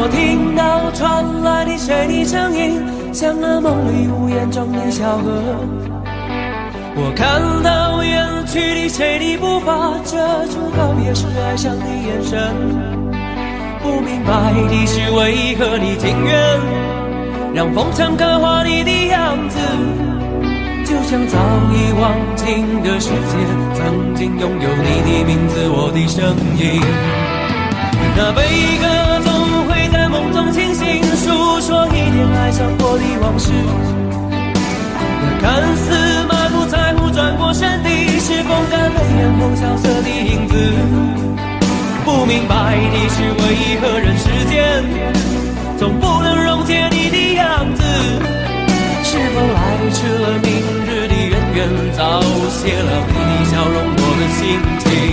我听到传来的谁的声音，像那梦里无言中的小河。我看到远去的谁的步伐，遮住告别时哀伤的眼神。不明白的是为何你情愿让风尘刻画你的样子，就像早已忘情的世界，曾经拥有你的名字，我的声音。那悲歌总会在梦中清醒，诉说一点爱上过的往事。那看似满不在乎转过身的，是风干泪眼后萧瑟的影子。不明白的是为何人世间总不能溶解你的样子。是否来迟了明日的渊源，早谢了你的笑容，我的心情。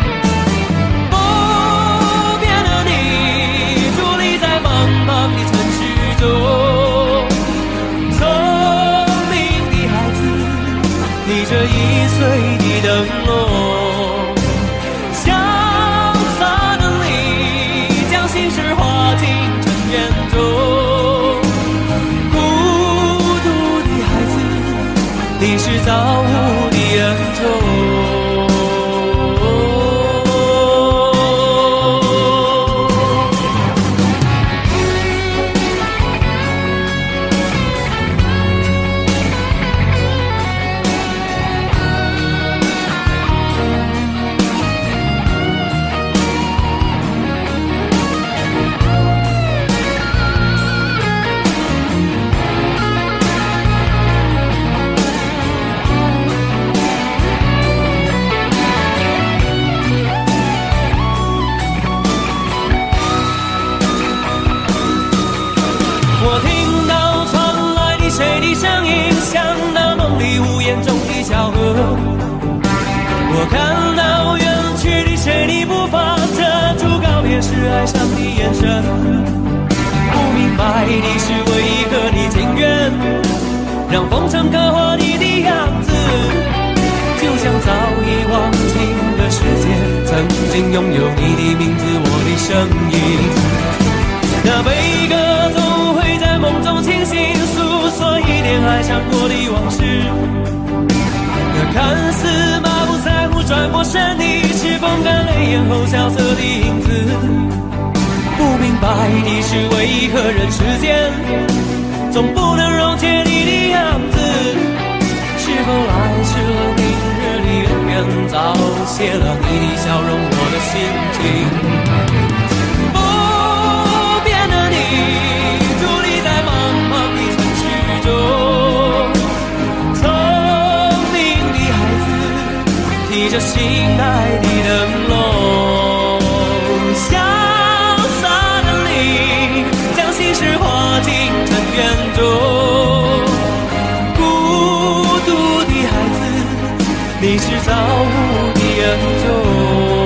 不变的你，伫立在茫茫的城市中，聪明的孩子，提着易碎的灯笼，潇洒的你，将心事化进尘缘中。你是造物的恩宠。我听到传来的谁的声音，像那梦里无言中的小河。我看到远去的谁的步伐，遮住告别时哀伤的眼神。不明白的是为何你情愿让风尘刻画你的样子，就像早已忘情的世界，曾经拥有你的名字，我的声音。那悲歌总会在梦中清醒，诉说一点爱上过的往事。那看似满不在乎转过身的，是风干泪眼后萧瑟的影子。不明白的是为何人世间总不能溶解你的样子。是否来迟了明日的渊源，早谢了你的笑容，我的心情。提着心爱的灯笼，潇洒的你，将心事化进尘缘中。孤独的孩子，你是造物的恩宠。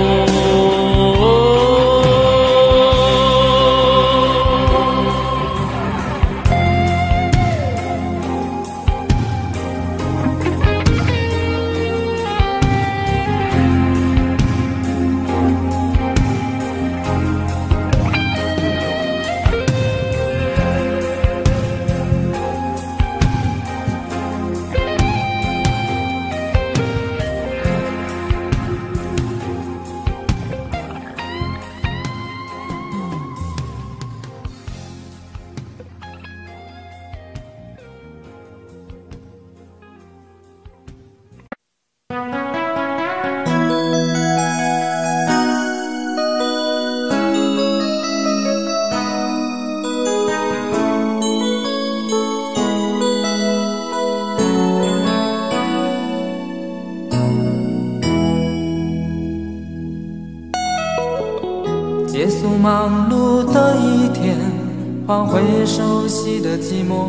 结束忙碌的一天，换回熟悉的寂寞，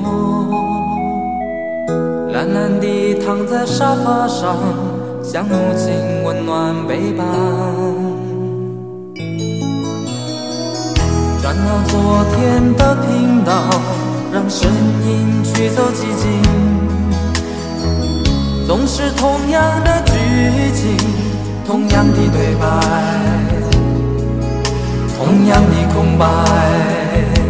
懒懒地躺在沙发上，像母亲温暖背膀。转到昨天的频道，让声音驱走寂静，总是同样的剧情，同样的对白，同样的空白。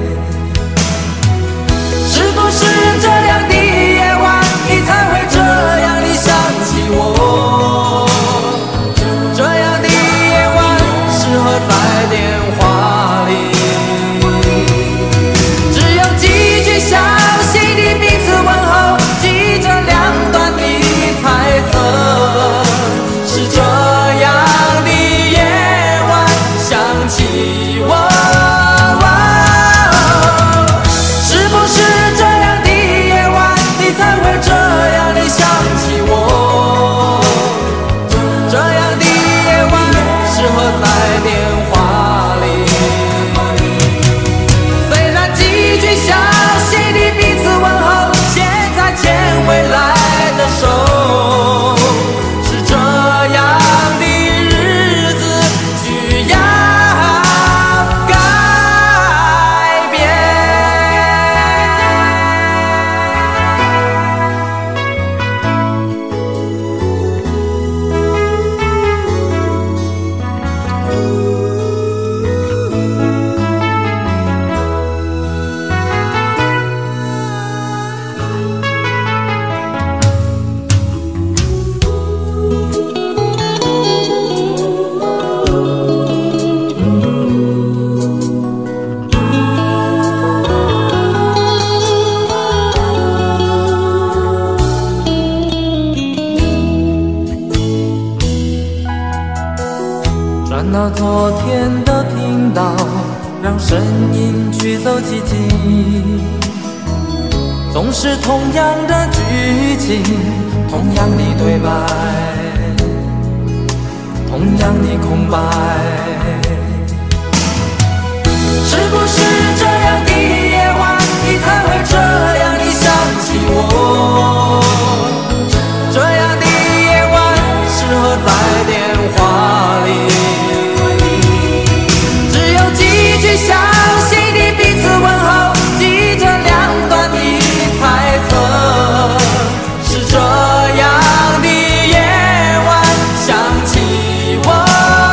昨天都听到，让声音驱走寂静。总是同样的剧情，同样的对白，同样的空白。是不是这样的夜晚，你才会这样地想起我？这样的夜晚适合在电话里，只有几句相信的彼此问候，记着两端的猜测。是这样的夜晚想起我。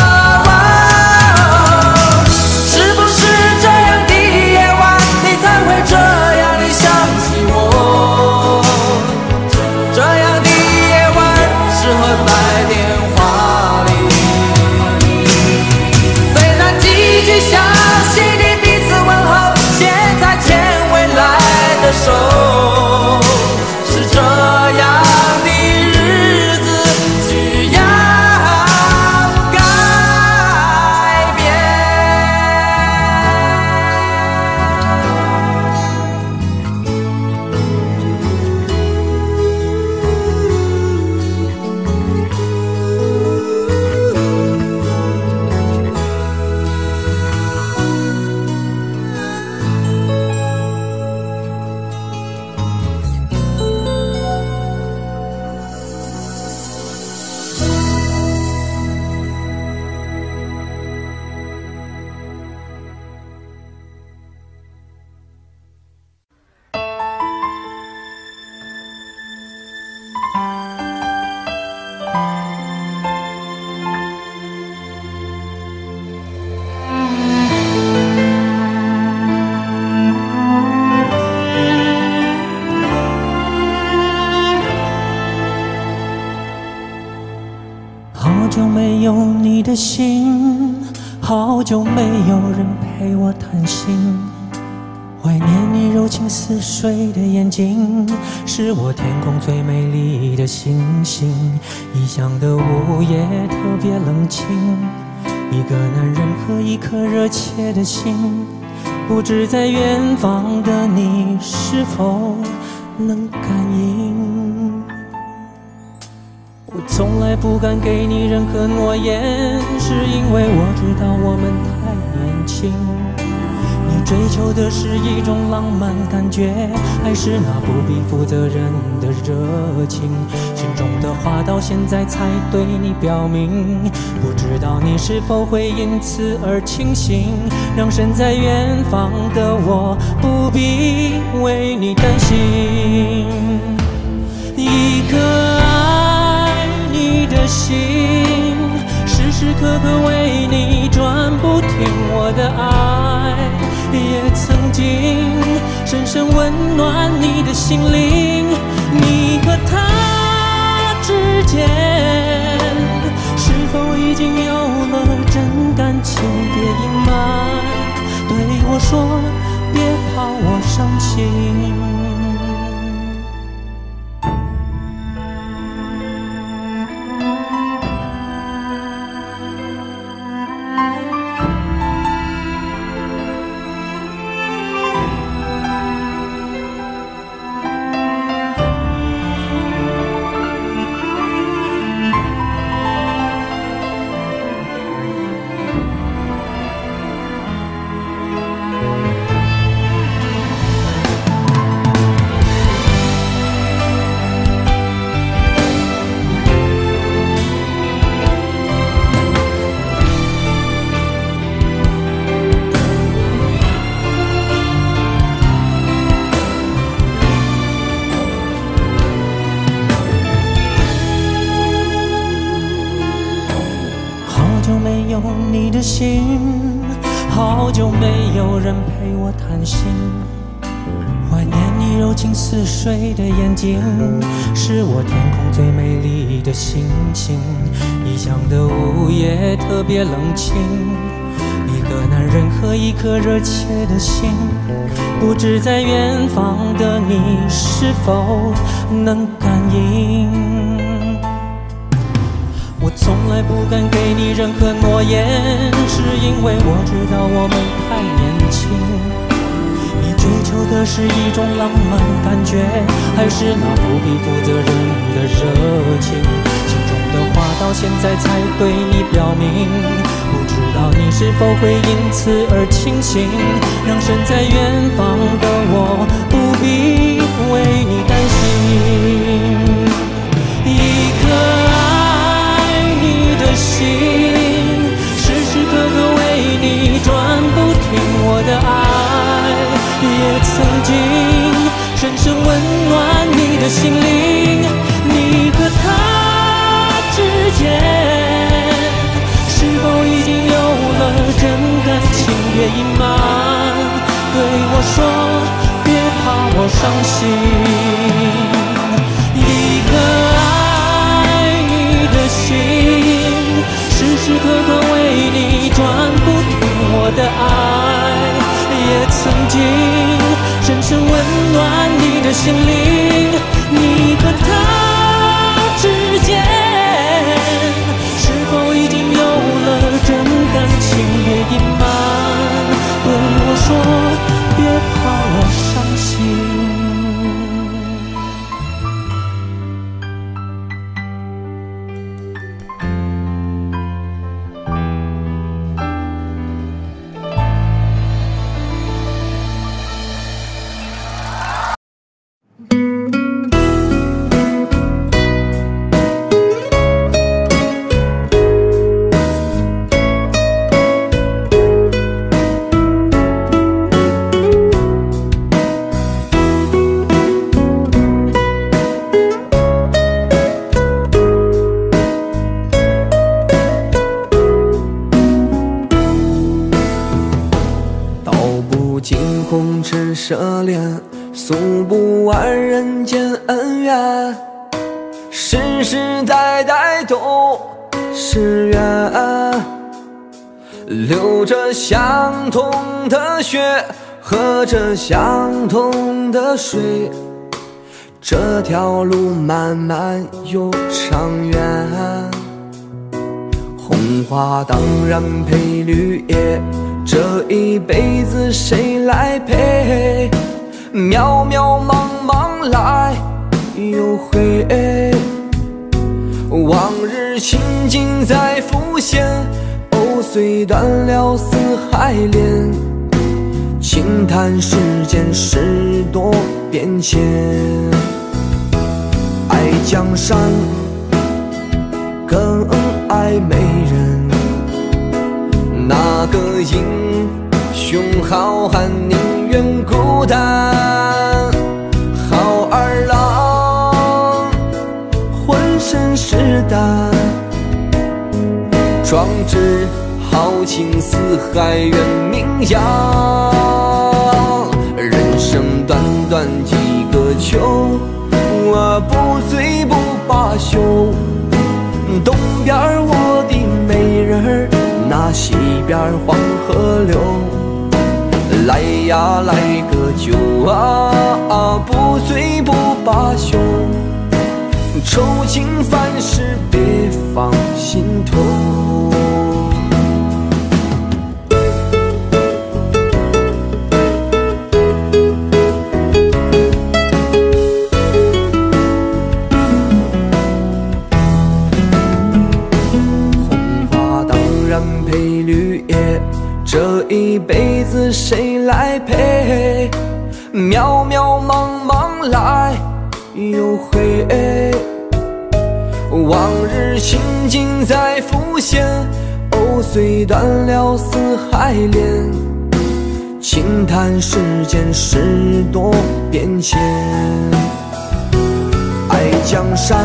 的心，好久没有人陪我谈心。怀念你柔情似水的眼睛，是我天空最美丽的星星。异乡的午夜特别冷清，一个男人和一颗热切的心，不知在远方的你是否能感应。我从来不敢给你任何诺言，是因为我知道我们太年轻。你追求的是一种浪漫感觉，还是那不必负责任的热情？心中的话到现在才对你表明，不知道你是否会因此而清醒，让身在远方的我不必为你担心。一颗爱你的心，时时刻刻为你转不停，我的爱也曾经深深温暖你的心灵。你和他之间是否已经有了真感情？别隐瞒，对我说，别怕我伤心。你的心，好久没有人陪我谈心。怀念你柔情似水的眼睛，是我天空最美丽的星星。异乡的午夜特别冷清，一个男人和一颗热切的心，不知在远方的你是否能感应。我从来不敢给你任何诺言，是因为我知道我们太年轻。你追求的是一种浪漫感觉，还是那不必负责任的热情？心中的话到现在才对你表明，不知道你是否会因此而清醒，让身在远方的我不必为你担心。一颗爱你的心，时时刻刻为你转不停，我的爱也曾经深深温暖你的心灵。你和他之间是否已经有了真感情？别隐瞒，对我说别怕我伤心。一颗爱你的心，时时刻刻为你转不停，我的爱也曾经深深温暖你的心灵。你和他之间是否已经有了真感情？别隐瞒，对我说别怕我伤心。 涉猎诉不完人间恩怨，世世代代都是缘，流着相同的血，喝着相同的水，这条路漫漫又长远。红花当然配绿叶，这一辈子谁来陪？渺渺茫茫来又回，往日情景在浮现，藕虽断了丝还连，轻叹世间事多变迁。爱江山更爱美人，那个英雄好汉宁愿孤单，好儿郎浑身是胆，壮志豪情四海远名扬。人生短短几个秋，我不醉不罢休。东边我的美人儿，那西边黄河流。来呀来个酒啊，不醉不罢休。愁情烦事别放心头。这一辈子谁来陪？渺渺茫茫来又回，往日情景在浮现，藕虽断了丝还连，轻叹世间事多变迁。爱江山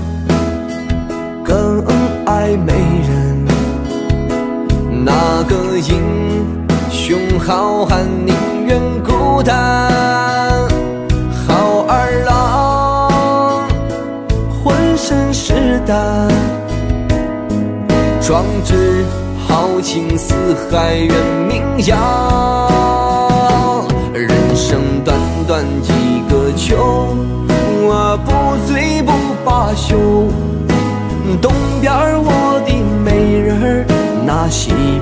更爱美人，那个英雄好汉宁愿孤单，好儿郎浑身是胆，壮志豪情四海远名扬。人生短短几个秋，我不醉不罢休。东边我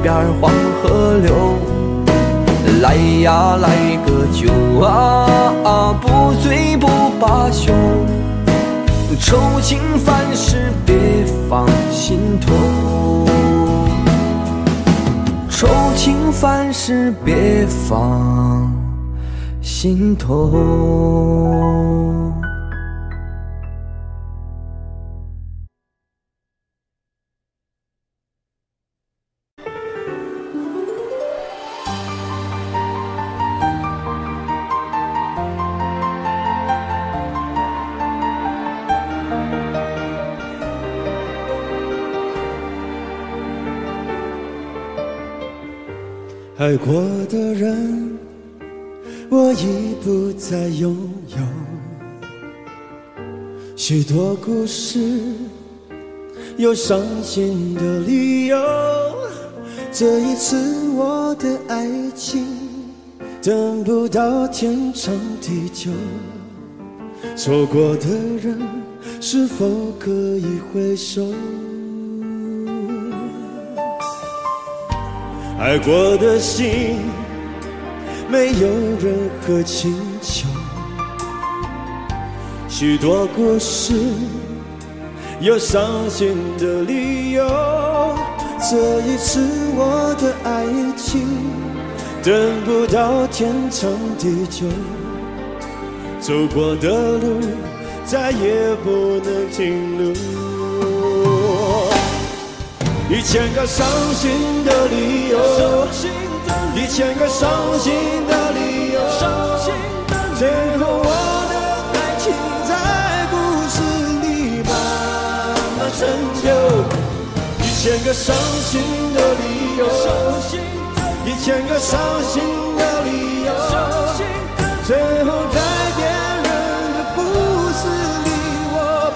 边黄河流。来呀来个酒啊，不醉不罢休。愁情烦事别放心头，愁情烦事别放心头。 爱过的人，我已不再拥有。许多故事，有伤心的理由。这一次我的爱情，等不到天长地久。错过的人，是否可以回首？爱过的心，没有任何请求。许多故事，有伤心的理由。这一次我的爱情，等不到天长地久。走过的路，再也不能停留。1000个伤心的理由，1000个伤心的理由，最后我的爱情在故事里慢慢成就。1000个伤心的理由，1000个伤心的理由，最后在别人的故事里，我被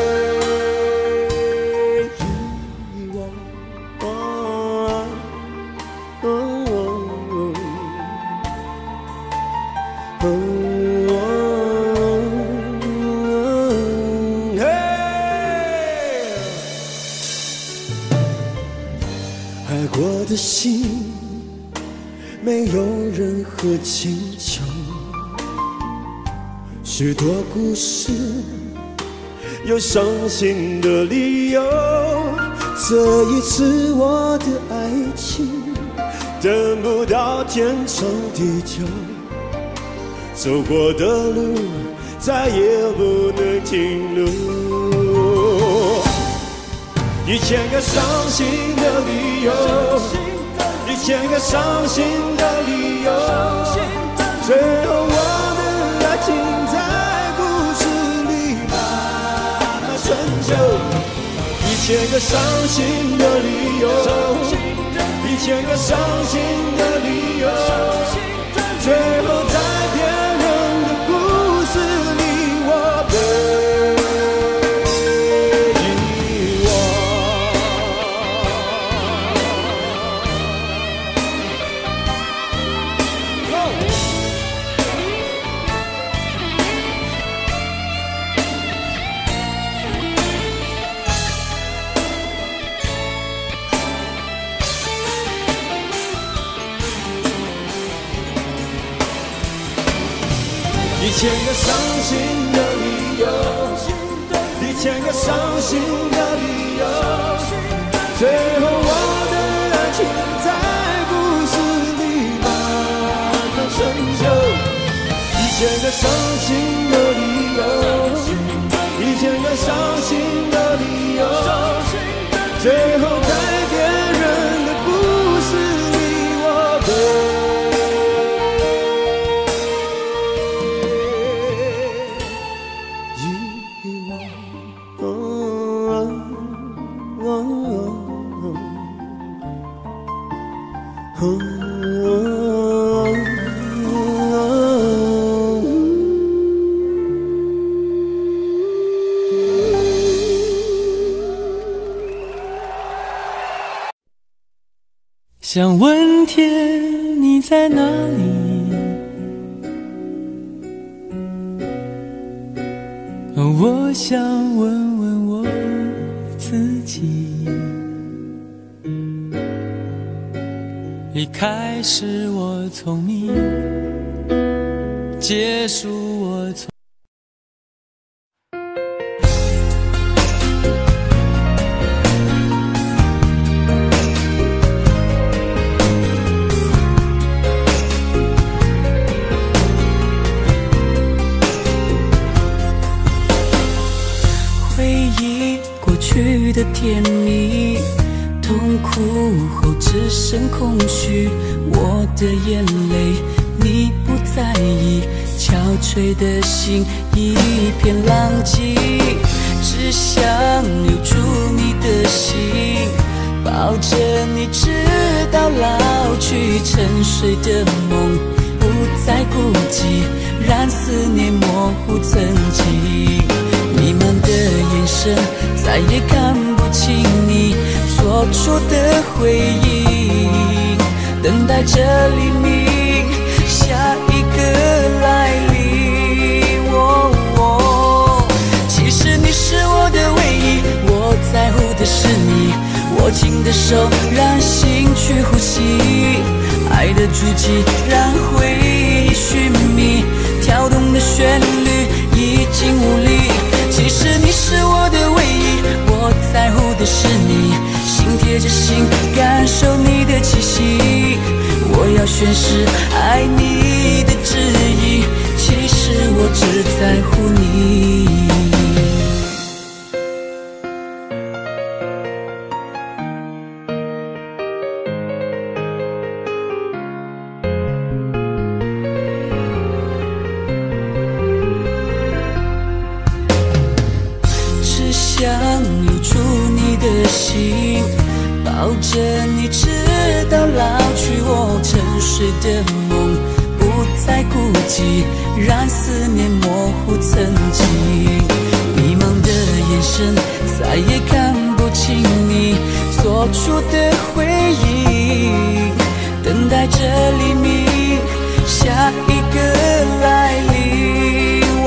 爱过的心，没有任何请求。许多故事，有伤心的理由。这一次我的爱情，等不到天长地久。走过的路，再也不能停留。1000个伤心的理由，1000个伤心的理由，最后我的爱情在故事里慢慢成就。1000个伤心的理由，1000个伤心的理由，最后在别人的故事里，我被1000个伤心的理由，1000个伤心的理由，最后我的爱情在故事里慢慢成就。1000个伤心的理由，1000个伤心的理由，最后在别人的故事里，我被想问天你在哪里，我想问问我自己， 开始我聪明，结束我聪回忆过去的甜蜜，痛苦后只剩空虚，我的眼泪你不在意，憔悴的心一片狼藉，只想留住你的心，抱着你直到老去，沉睡的梦不再孤寂，让思念模糊曾经，弥漫的眼神再也看不清你所处的回忆，等待着黎明，下一个来临。其实你是我的唯一，我在乎的是你，握紧的手让心去呼吸，爱的足迹让回忆寻觅，跳动的旋律已经无力。其实你是我的唯一，我在乎的是你，心贴着心感受你的气息，我要宣誓爱你的旨意，其实我只在乎你。只想留住你的心，抱着你直到老去，我沉睡的梦不再孤寂，让思念模糊曾经，迷茫的眼神再也看不清你所处的回忆，等待着黎明，下一个来临。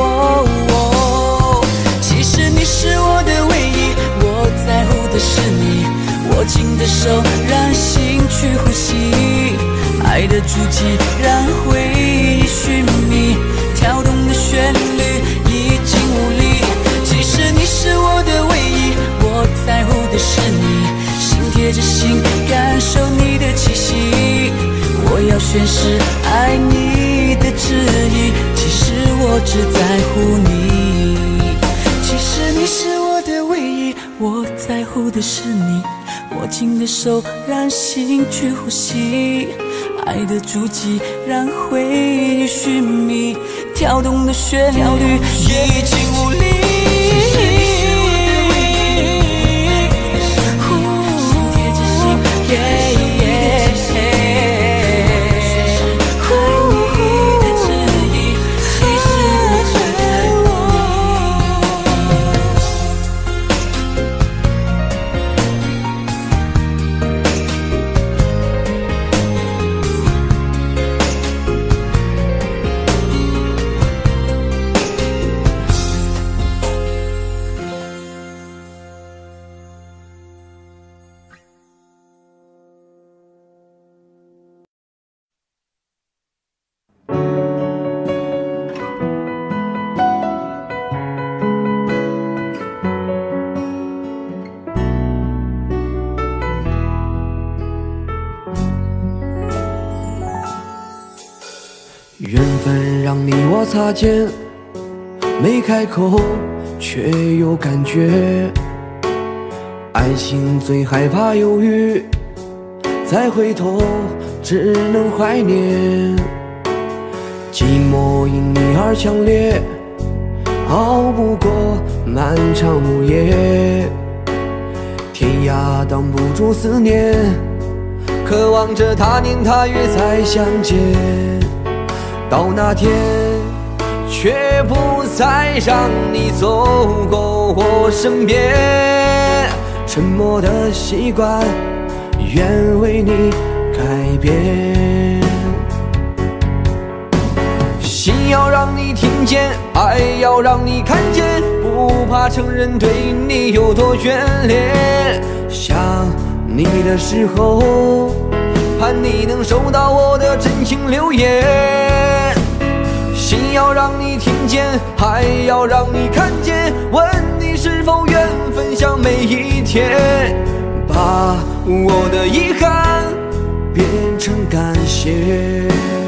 其实你是我的唯一，我在乎的是你，握紧的手让心去呼吸，爱的足迹让回忆寻觅，跳动的旋律已经无力。其实你是我的唯一，我在乎的是你，心贴着心感受你的气息，我要宣誓爱你的旨意，其实我只在乎你。其实你是我的唯一，我在乎的是你，握紧的手让心去呼吸，爱的足迹让回忆寻觅，跳动的旋律已经无力。 缘分让你我擦肩，没开口却有感觉。爱情最害怕犹豫，再回头只能怀念。寂寞因你而强烈，熬不过漫长午夜。天涯挡不住思念，渴望着他年他月再相见。到那天，却不再让你走过我身边。沉默的习惯，愿为你改变。心要让你听见，爱要让你看见，不怕承认对你有多眷恋。想你的时候， 盼你能收到我的真情留言。心要让你听见，还要让你看见，问你是否愿分享每一天，把我的遗憾变成感谢。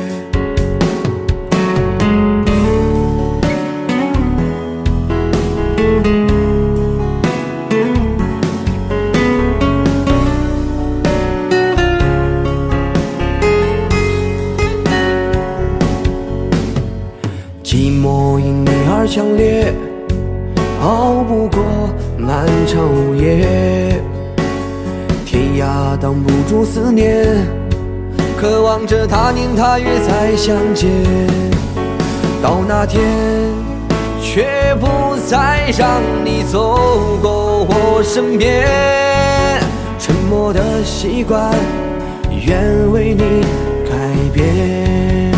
寂寞因你而强烈，熬不过漫长午夜，天涯挡不住思念，渴望着他年他月再相见。到那天却不再让你走过我身边，沉默的习惯愿为你改变。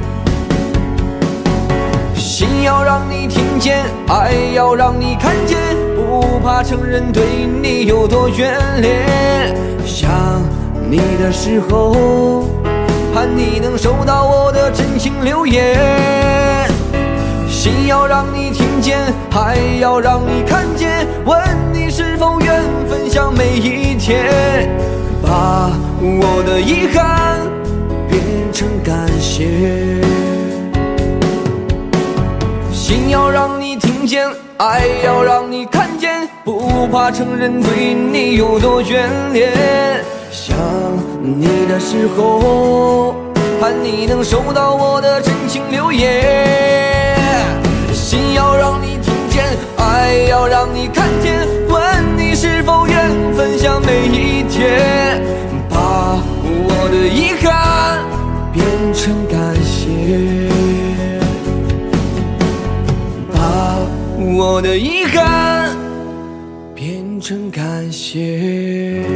心要让你听见，爱要让你看见，不怕承认对你有多眷恋。想你的时候，盼你能收到我的真情留言。心要让你听见，还要让你看见，问你是否愿分享每一天，把我的遗憾变成感谢。心要让你听见，爱要让你看见，不怕承认对你有多眷恋。想你的时候，盼你能收到我的真情留言。心要让你听见，爱要让你看见，问你是否愿分享每一天，把我的遗憾变成感谢。我的遗憾变成感谢。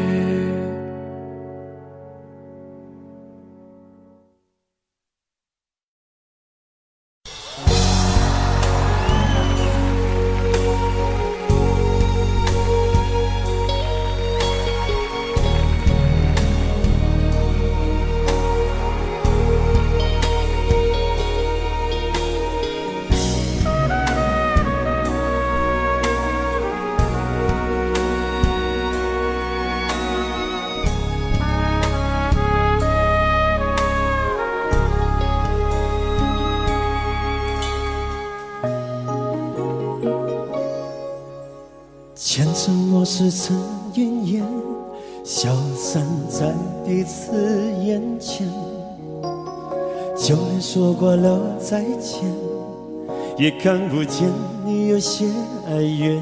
前尘莫是曾云烟，消散在彼此眼前。就连说过了再见，也看不见你有些哀怨。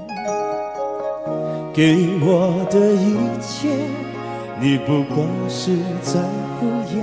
给我的一切，你不过是在敷衍。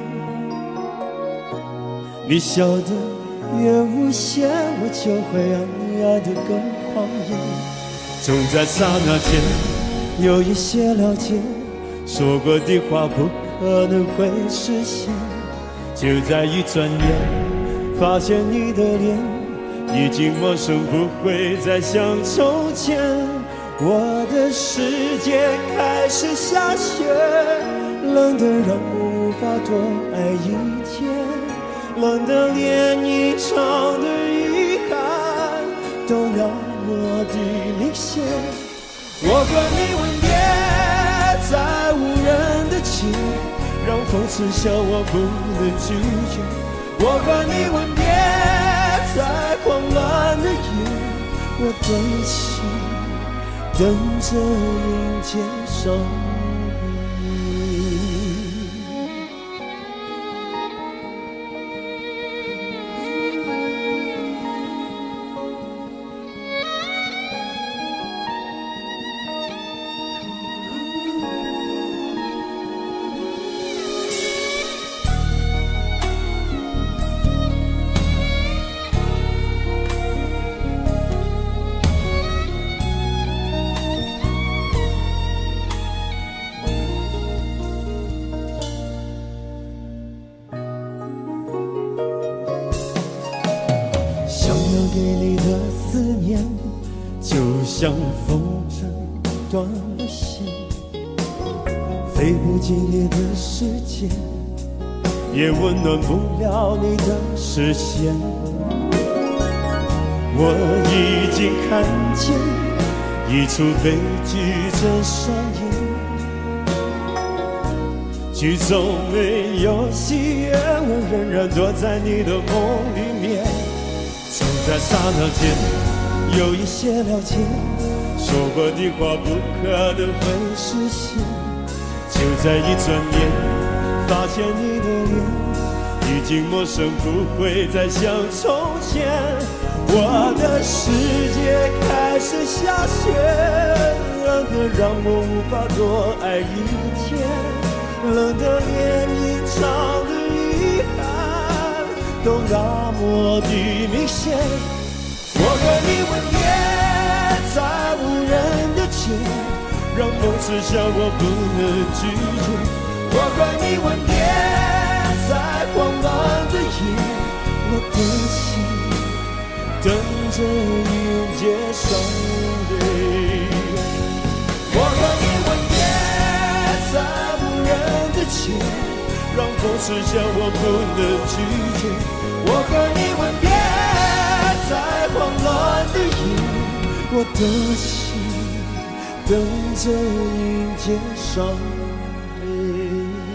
你笑得越无邪，我就会让你爱得更狂野。总在刹那间有一些了解，说过的话不可能会实现。就在一转眼，发现你的脸已经陌生，不会再像从前。我的世界开始下雪，冷得让我无法多爱一天，冷得连一场的遗憾都那么的明显。我和你吻别在无人的街，让风痴笑我不能拒绝。我和你吻别在狂乱的夜，我的心等着迎接伤悲。给你的思念，就像风筝断了线，飞陪不进你的世界，也温暖不了你的视线。我已经看见一出悲剧正上演，剧中没有喜悦，我仍然躲在你的梦里面。总在刹那间有一些了解，说过的话不可能会实现。就在一转眼，发现你的脸已经陌生，不会再像从前。我的世界开始下雪，冷得让我无法多爱一天，冷得连隐藏的遗憾都那么的明显。我和你吻别在无人的街，让梦刺向我不能拒绝。我和你吻别在慌乱的夜，我的心等着迎接伤悲。我和你吻别在无人的街，让风刺向我不能拒绝。我和你吻别在慌乱的夜，我的心等着迎接伤悲。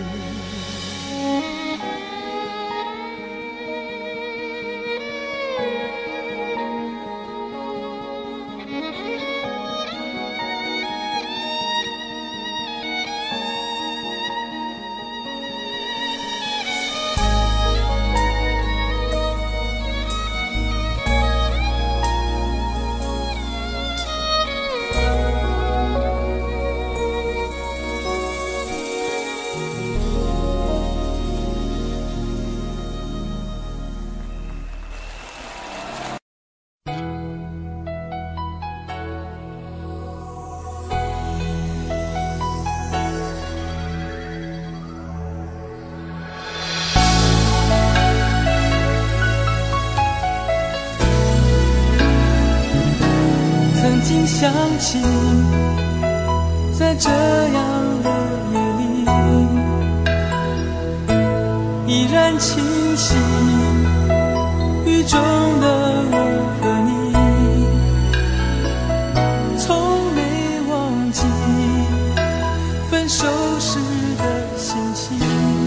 想起在这样的夜里，依然清晰雨中的我和你，从没忘记分手时的心情。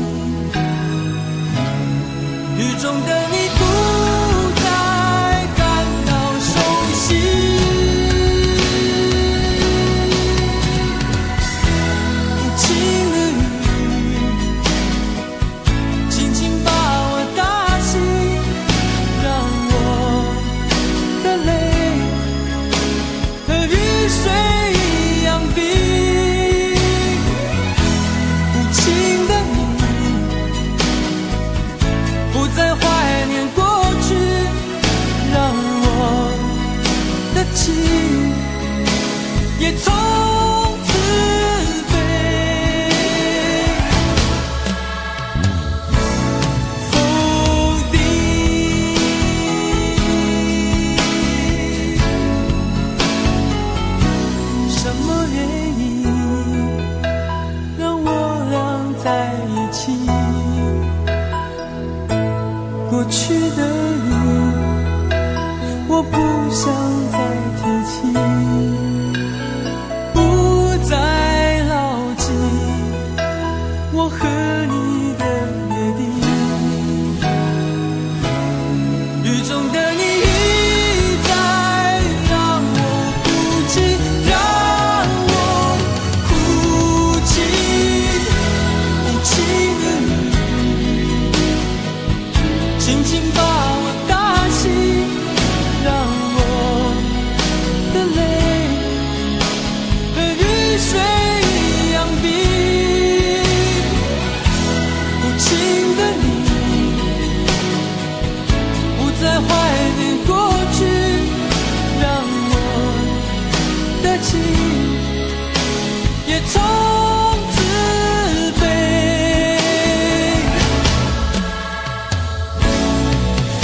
雨中的你不再感到熟悉，也从此飞。风笛，什么原因让我俩在一起？过去的你，我不想再提起，不再牢记我和你的约定。雨中的你一再让我哭泣，让我哭泣，无情的你轻轻把我打醒，让我的泪和雨水一样冰。无情的你不再怀念过去，让我的情也从此飞。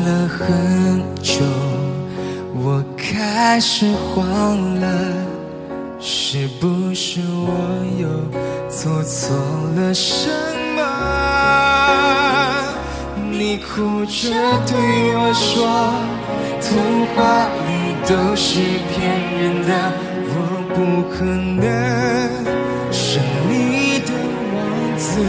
了很久，我开始慌了，是不是我又做错了什么？你哭着对我说，童话里都是骗人的，我不可能是你的王子。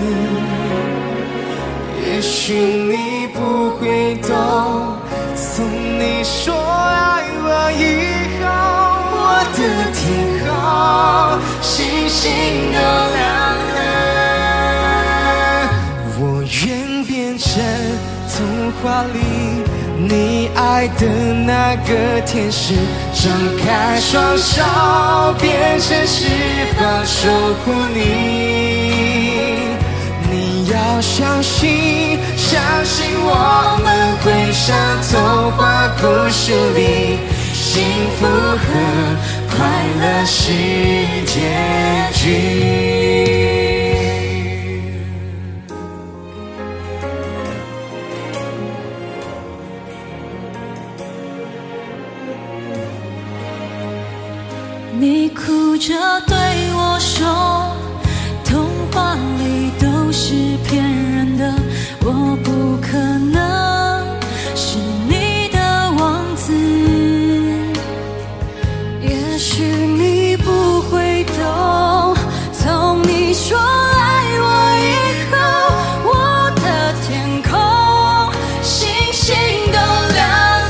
也许你不会懂，从你说爱我以后，我的天空星星都亮了。我愿变成童话里你爱的那个天使，张开双手变成翅膀守护你。你要相信，相信我们会像童话故事里，幸福和快乐是结局。 你哭着对我说，童话里都是骗人的，我不可能是你的王子。也许你不会懂，从你说爱我以后，我的天空星星都亮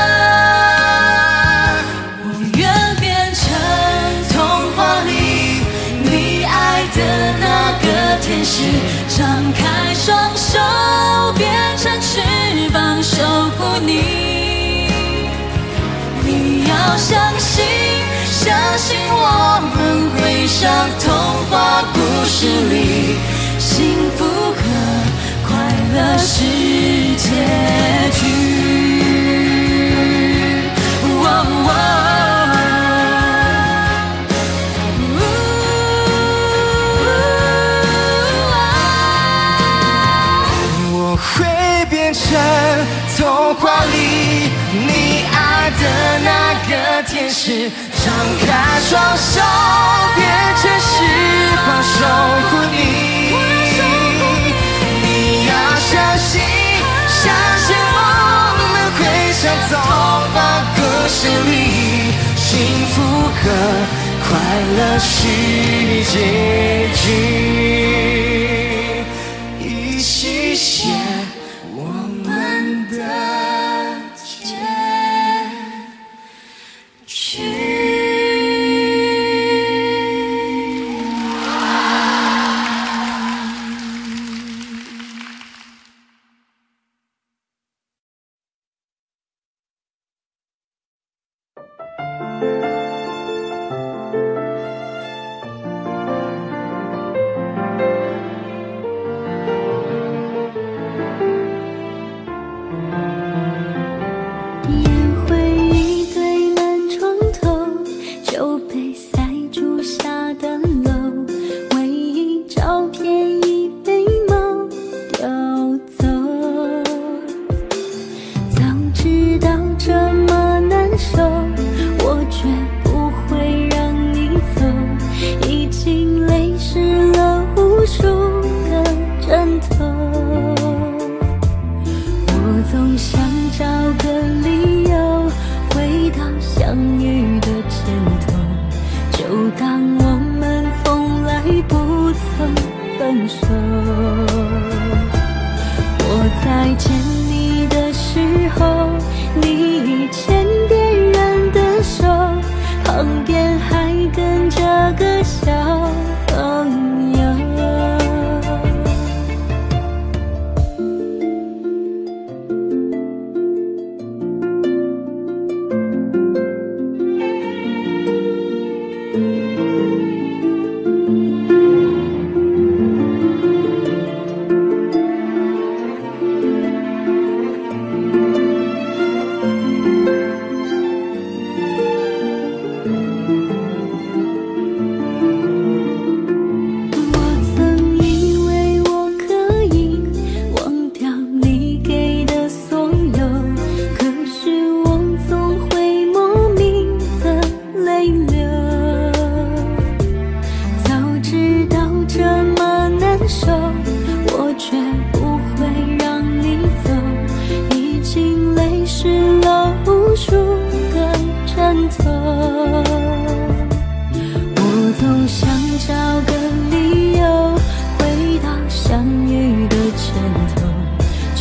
了。我愿变成童话里你爱的那个天使，张开双手变成翅膀守护你。你要相信，相信我们会像童话故事里，幸福和快乐是结局。 我会变成童话里你爱的那个天使，张开双手变成翅膀守护你。你要相信，相信我们会像童话故事里，幸福和快乐是结局。一起写我们的结局。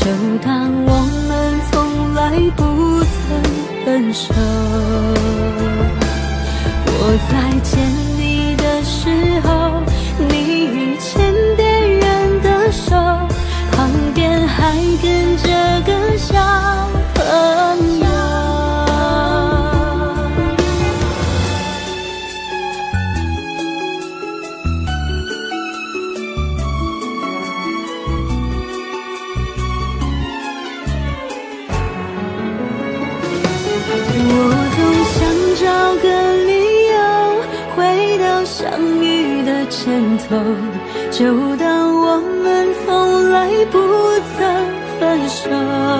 就当我们从来不曾分手。我在见你的时候，你已牵别人的手，旁边还跟着个小朋友。我总想找个理由回到相遇的前头，就当我们从来不曾分手。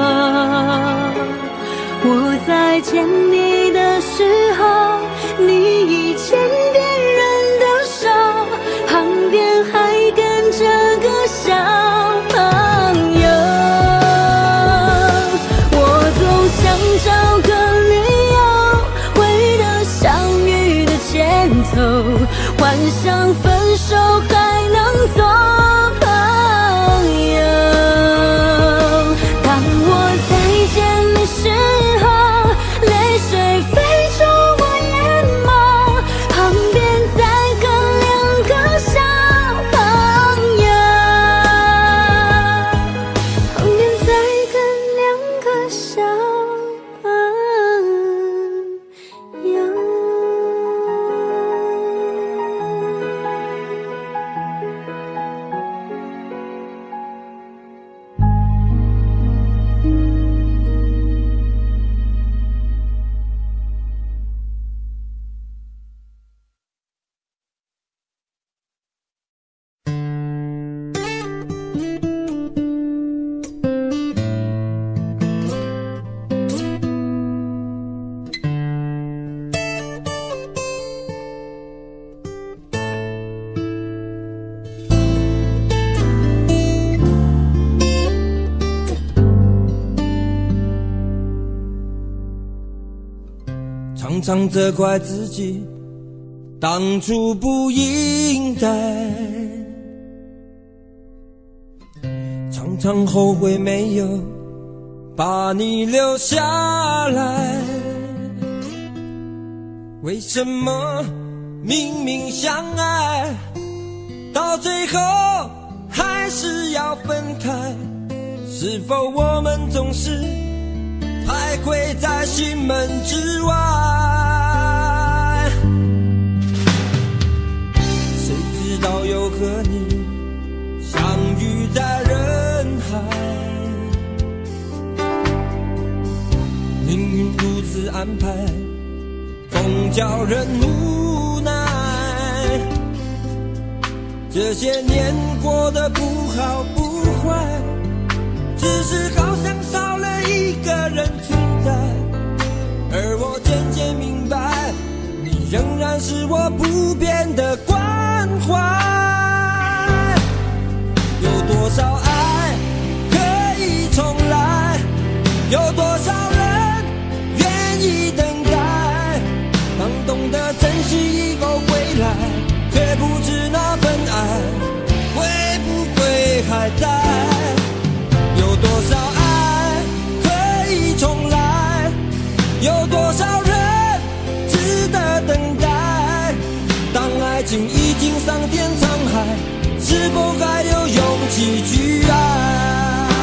我在见你的时候，你已牵别人的手，旁边还跟着个小朋友。我总想找个理由回到相遇的前头，幻想分手还能做朋友。当我再见你时候，泪水飞出我眼眸，旁边再跟两个小朋友，旁边再跟两个小朋友。 常常责怪自己当初不应该，常常后悔没有把你留下来。为什么明明相爱，到最后还是要分开？是否我们总是徘徊在心门之外？谁知道又和你相遇在人海，命运如此安排，总叫人无奈。这些年过得不好不坏，只是好像少了一个人存在，而我渐渐明白，你仍然是我不变的关怀。有多少爱可以重来，有多少人愿意等待，当懂得珍惜以后归来，却不知那份爱会不会还在。有多少爱可以重来，有多少人值得等待，当爱情已经桑田沧海，是否还有勇气去爱？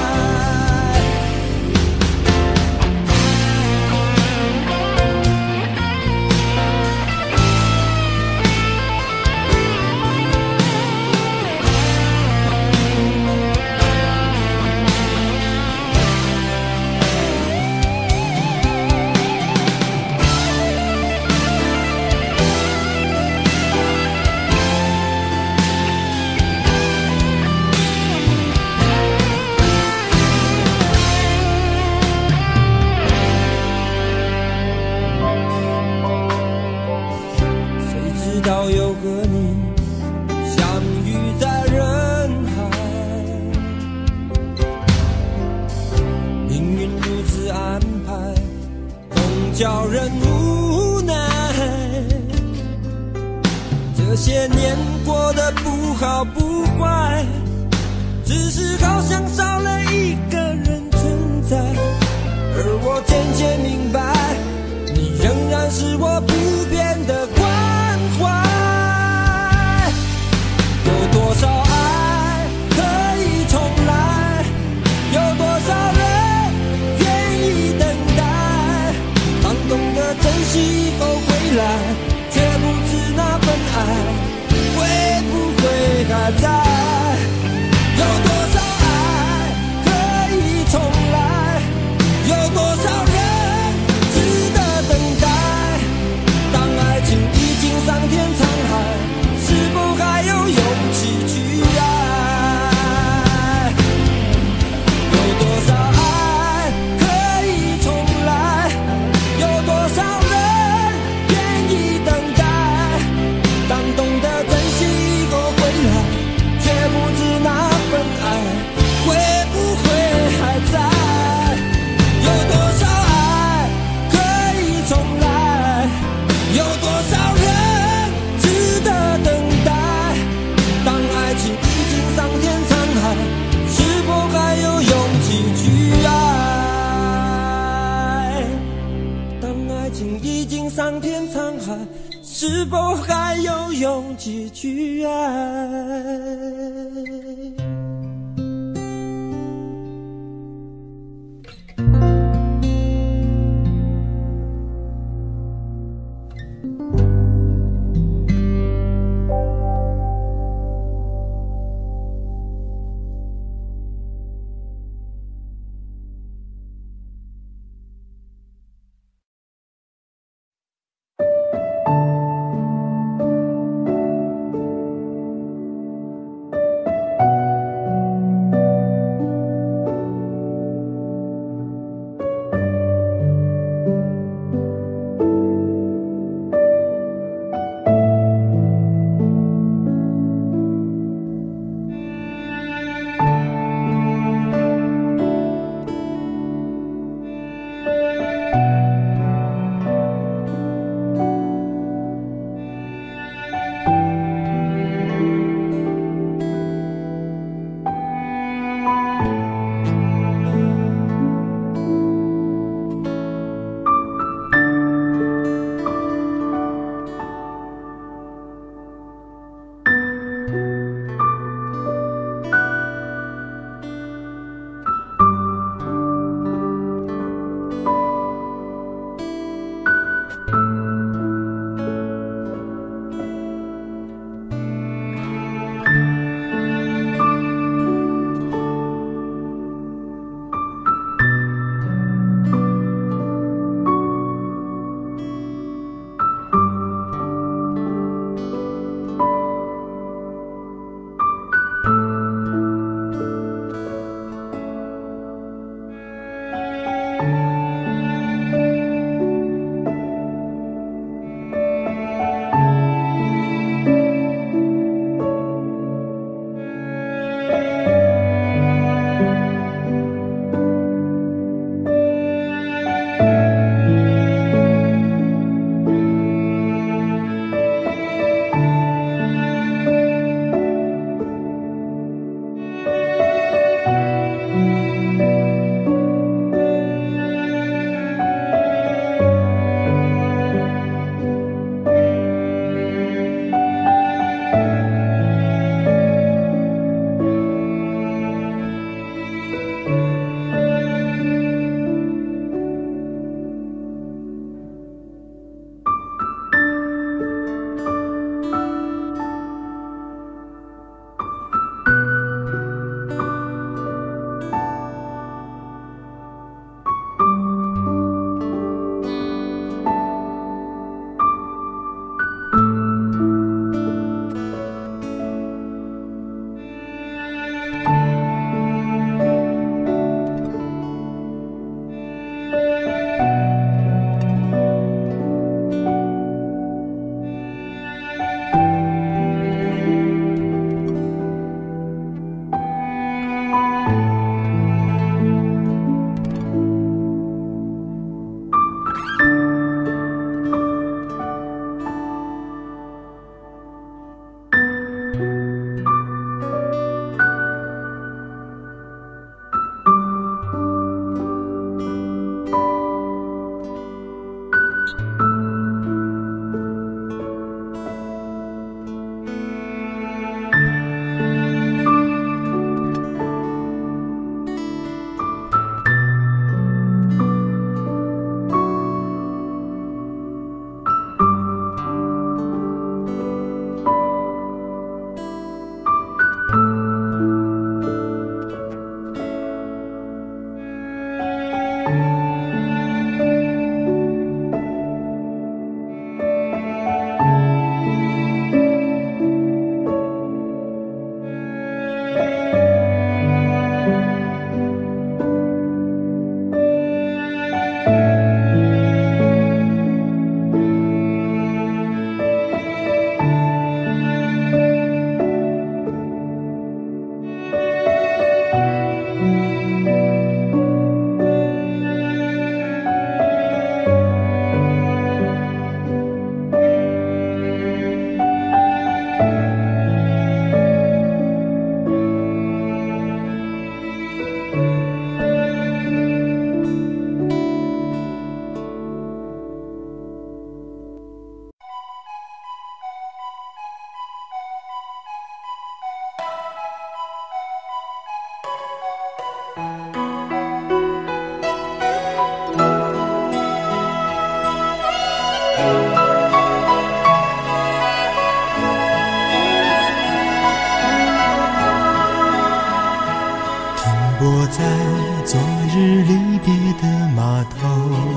到又和你相遇在人海，命运如此安排，总叫人无奈。这些年过得不好不坏，只是好像少了一个人桑田沧海，是否还有勇气去爱？ 日离别的码头，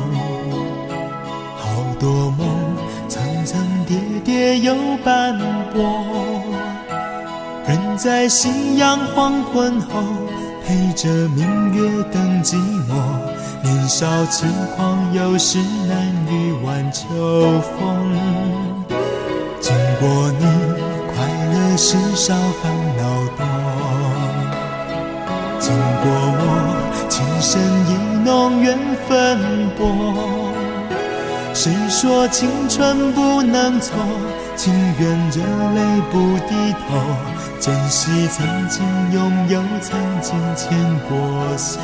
好多梦层层叠叠又斑驳，人在夕阳黄昏后陪着明月等寂寞，年少轻狂有时难御晚秋风。经过你，快乐时少烦恼多，经过我，情深意浓缘分薄。谁说青春不能错，情愿热泪不低头，珍惜曾经拥有，曾经牵过手。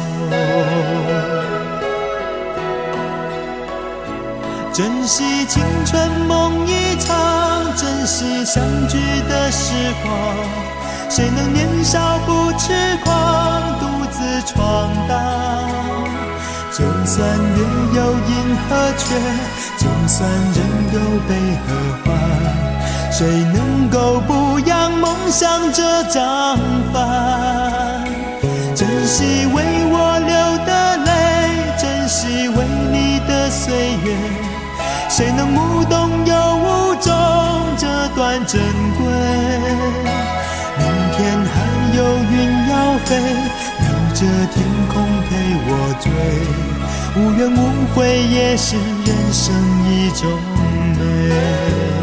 珍惜青春梦一场，珍惜相聚的时光。谁能年少不痴狂，独自闯荡？就算月有阴和缺，就算人有悲和欢，谁能够不扬梦想这张帆？珍惜为我流的泪，珍惜为你的岁月，谁能无动又无衷这段珍贵？明天还有云要飞，留着天空陪我追，无怨无悔也是人生一种美。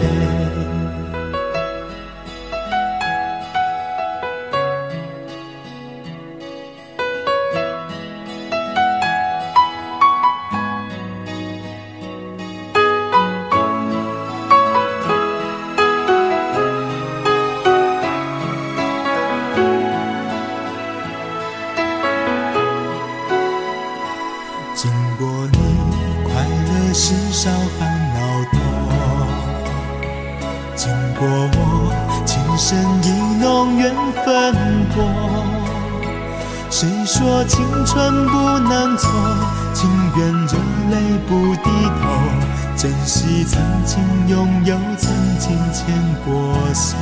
谁说青春不能错，情愿热泪不低头，珍惜曾经拥有，曾经牵过手。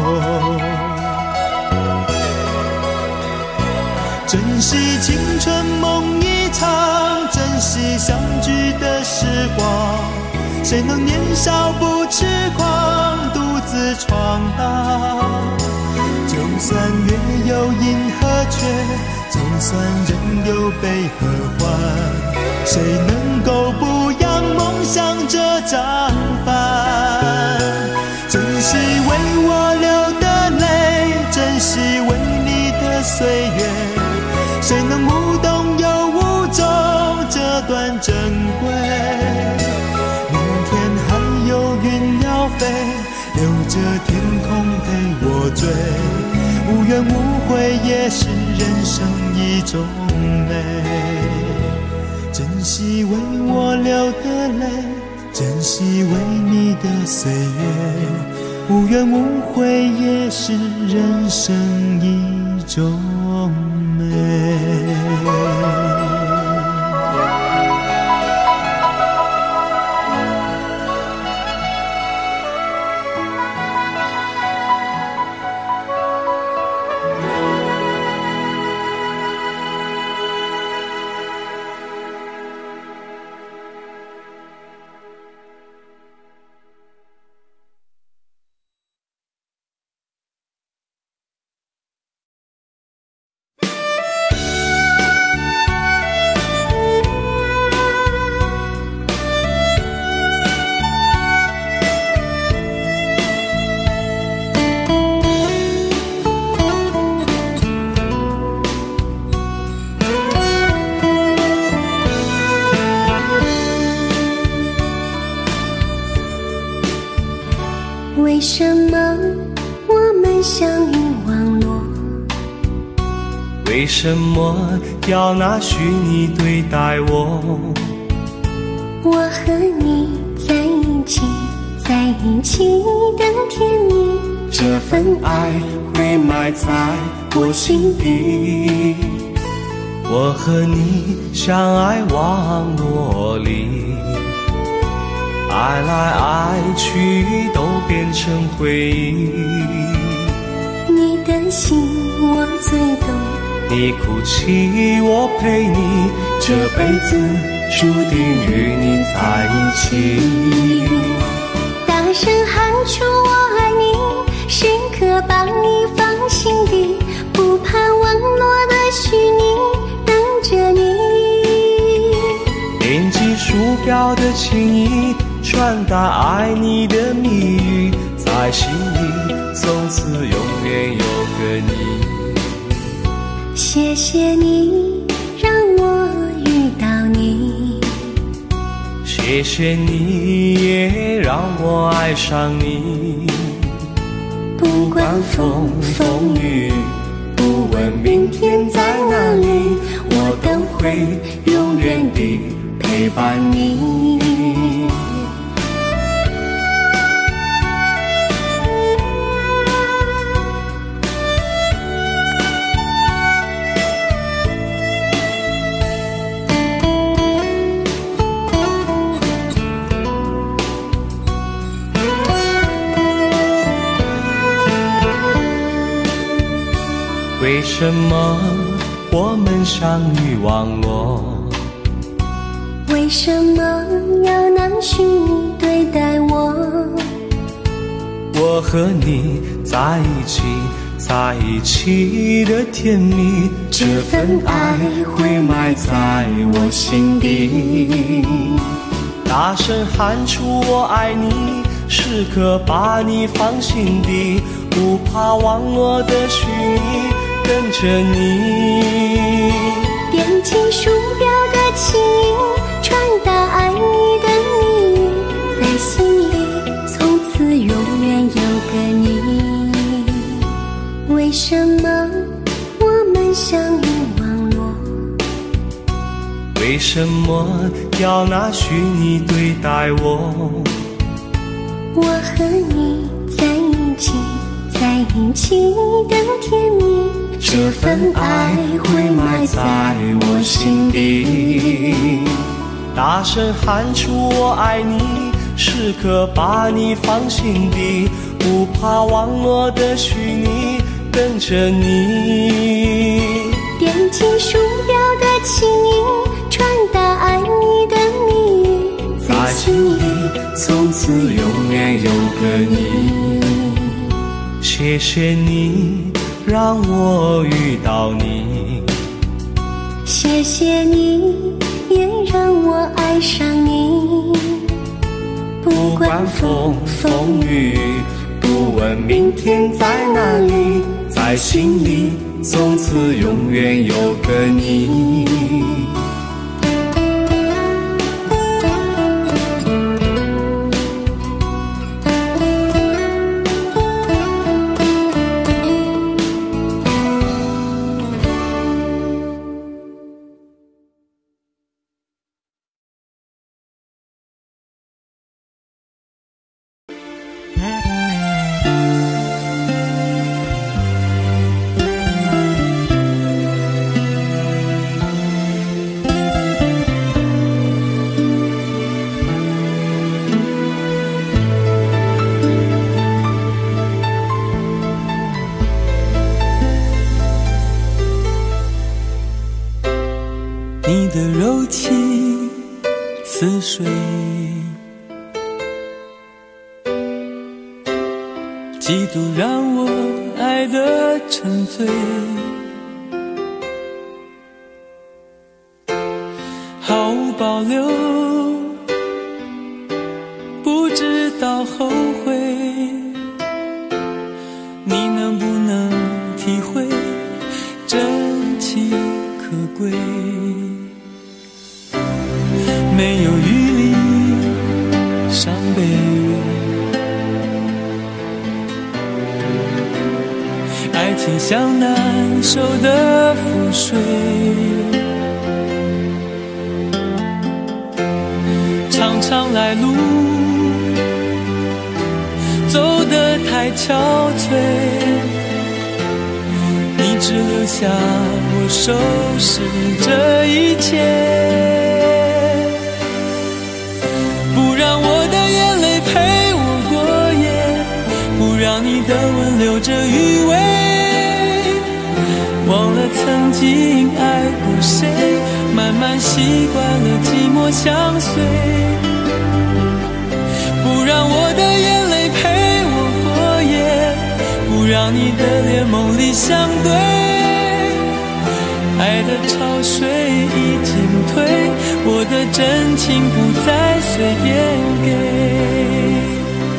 珍惜青春梦一场，珍惜相聚的时光。谁能年少不痴狂，独自闯荡？就算月有阴和缺，就算人有悲和欢，谁能够不扬梦想这张帆？珍惜为我流的泪，珍惜为你的岁月，谁能无动又无衷这段珍贵？明天还有云要飞，留着天空陪我追，无怨无悔也是人生一种美。珍惜为我流的泪，珍惜为你的岁月，无怨无悔也是人生一种美。 为什么我们相遇网络？ 为什么要拿虚拟对待我？ 我和你在一起，在一起的甜蜜， 这份爱会埋在我心底。我和你相爱网络里，爱来爱去都变成回忆。 你的心我最懂， 你哭泣我陪你，这辈子注定与你在一起。 大声喊出我爱你，时刻把你放心底，不怕网络的虚拟，等着你。 点击鼠标的情意，传达爱你的蜜语，在心里从此永远有个你。 谢谢你让我遇到你， 谢谢你也让我爱上你。 不管风风雨，不问明天在哪里，我都会永远地陪伴你。 为什么我们相遇网络？ 为什么要拿虚拟对待我？ 我和你在一起，在一起的甜蜜，这份爱会埋在我心底。大声喊出我爱你，时刻把你放心底，不怕网络的虚拟，跟着你。 点击鼠标的情音，传达爱你的蜜语，在心里从此永远有个你。为什么我们相遇网络？ 为什么要拿虚拟对待我？ 我和你在一起，在一起的甜蜜， 这份爱会埋在我心底。大声喊出我爱你，时刻把你放心底，不怕网络的虚拟，跟着你。 点击鼠标的情音，传达爱你的蜜语， 在心里从此永远有个你。谢谢你让我遇到你， 谢谢你也让我爱上你。 不管风风雨，不问明天在哪里，在心里从此永远有个你。 你的柔情似水，几度让我爱得沉醉，毫无保留，不知道后悔。你能不能体会真情可贵？没有余力伤悲，爱情像难收的覆水，长长来路走得太憔悴，你只留下我收拾这一切。不让我的眼泪陪我过夜，不让你的吻留着余味，忘了曾经爱过谁，慢慢习惯了寂寞相随，不让我的眼泪陪我过夜，不让你的脸梦里相对，爱的潮水已经退，我的真情不再随便给。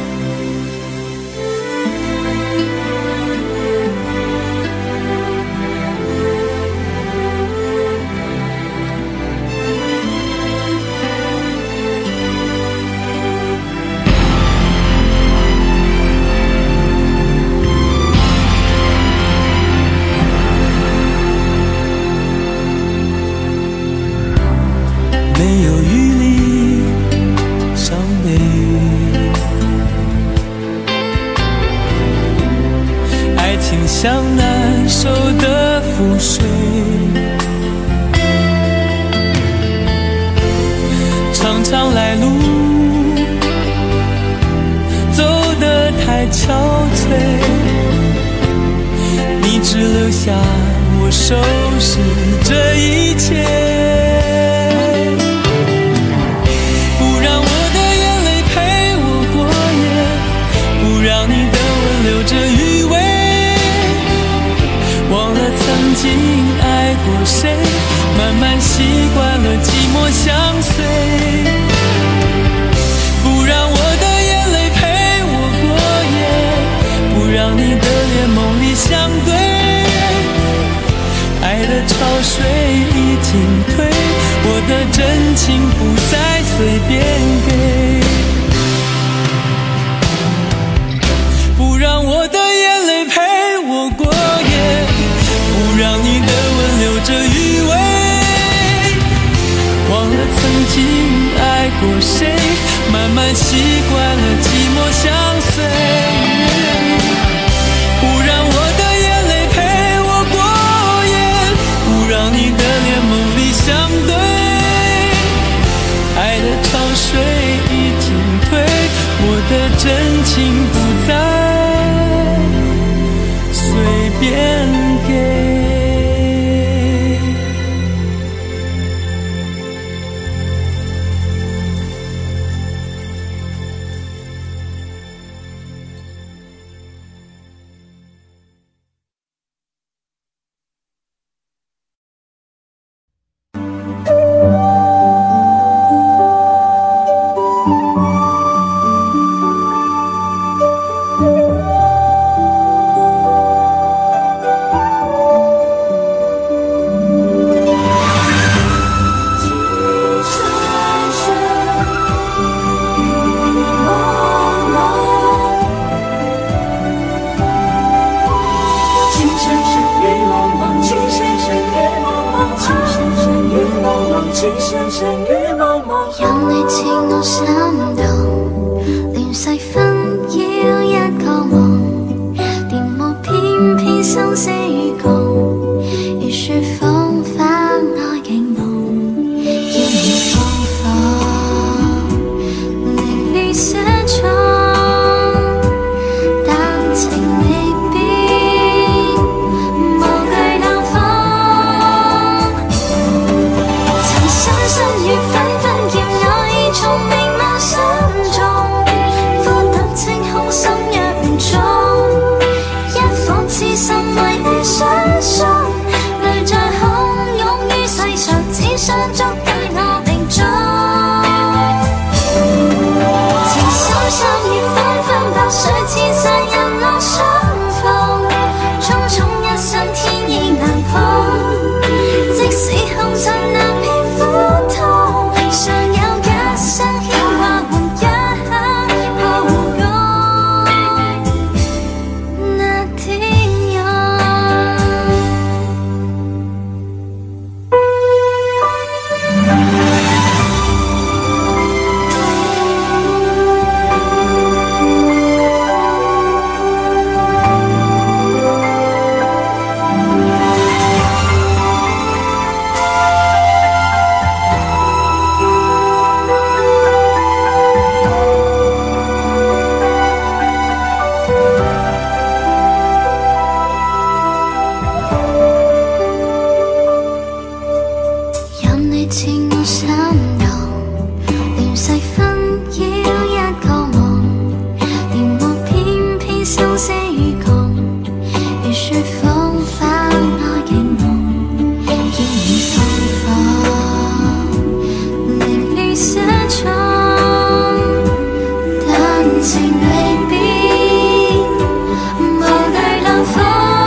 没有余力伤悲，爱情像难收的覆水，长长来路走得太憔悴，你只留下我收拾这一切，留着余味，忘了曾经爱过谁，慢慢习惯了寂寞相随，不让我的眼泪陪我过夜，不让你的脸梦里相对，爱的潮水已经退，我的真情不再随便给，让我的眼泪陪我过夜，不让你的吻留着余味，忘了曾经爱过谁，慢慢习惯了寂寞相随，不让我的眼泪陪我过夜，不让你的脸梦里相对，爱的潮水已经退，我的真情不再随便给。 任你似我心動，連細分要一個夢，電幕偏偏生死共，如説方法愛景濃，要你放放，令你寫錯，但情未變，無懼冷風，曾深深雨紛紛叫我已從明眸心中，苦等心動，亂世紛擾一個夢，連我偏偏生死與共，如雪風翻開嘅夢，要你放放，離離失蹤，但情離別，無懼冷風。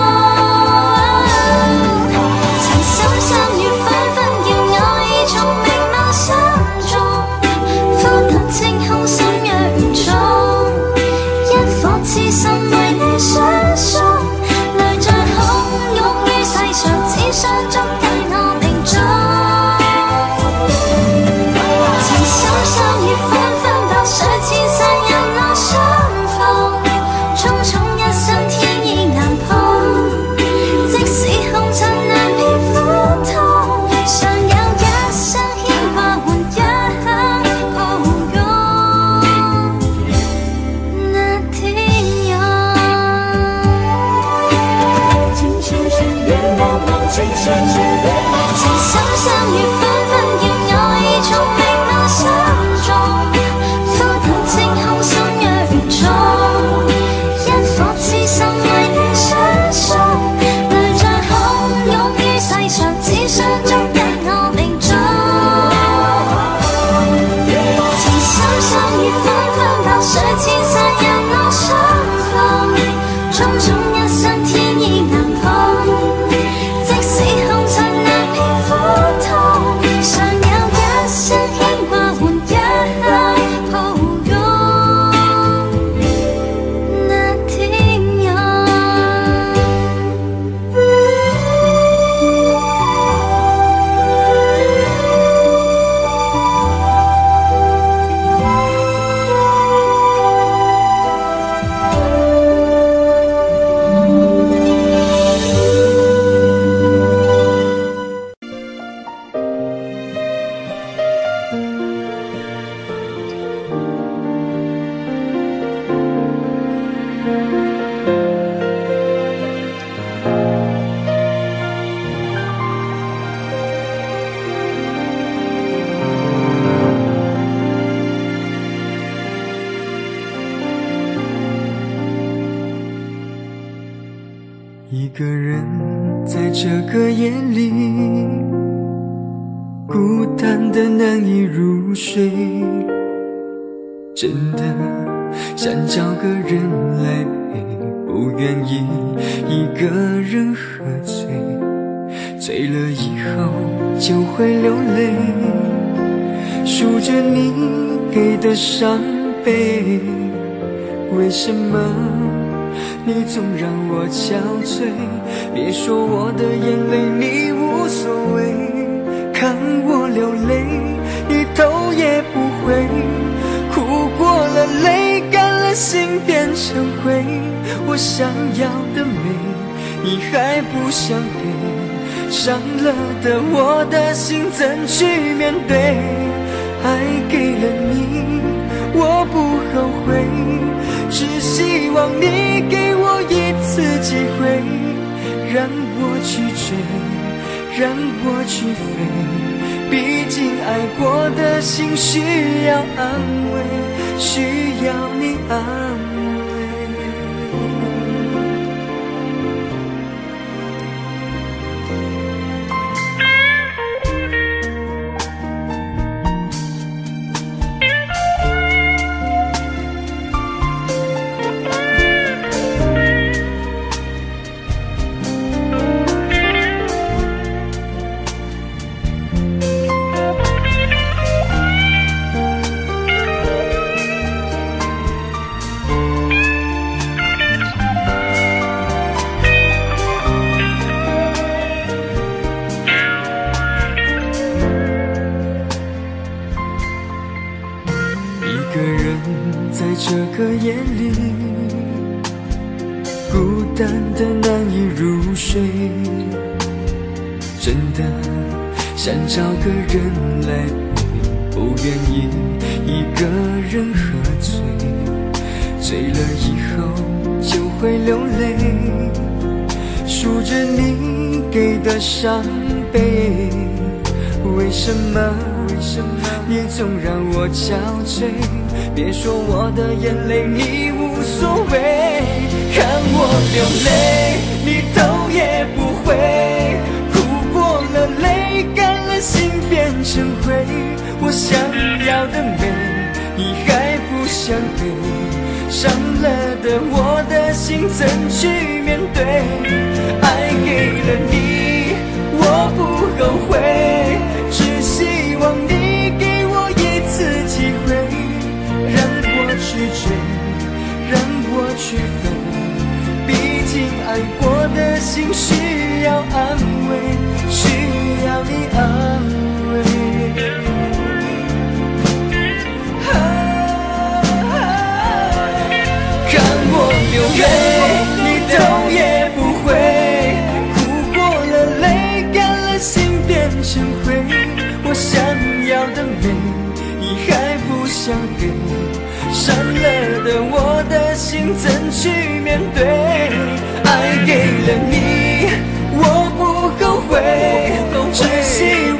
一个人在这个夜里，孤单的难以入睡，真的想找个人来陪，不愿意一个人喝醉，醉了以后就会流泪，数着你给的伤悲，为什么你总让我憔悴？别说我的眼泪你无所谓，看我流泪一头也不回，哭过了泪干了心变成灰，我想要的美你还不想给，伤了的我的心怎去面对？爱给了你我不后悔，只希望你给我一次机会，让我去追，让我去飞，毕竟爱过的心需要安慰，需要你安慰。一个人在这个夜里，孤单的难以入睡，真的想找个人来陪，不愿意一个人喝醉，醉了以后就会流泪，数着你给的伤悲， 为什么你总让我憔悴？别说我的眼泪你无所谓，看我流泪你头也不回，哭过了泪干了心变成灰，我想要的美你还不想给，伤了的我的心怎去面对？爱给了你我不后悔，只希望你给我一次机会，让我去追，让我去飞，毕竟爱过的心需要安慰，需要你安慰。看我流泪你头也不回，哭过了泪干了心变成灰，我想要的美你还不想给，伤了的我的心怎去面对？爱给了你我不后悔，只希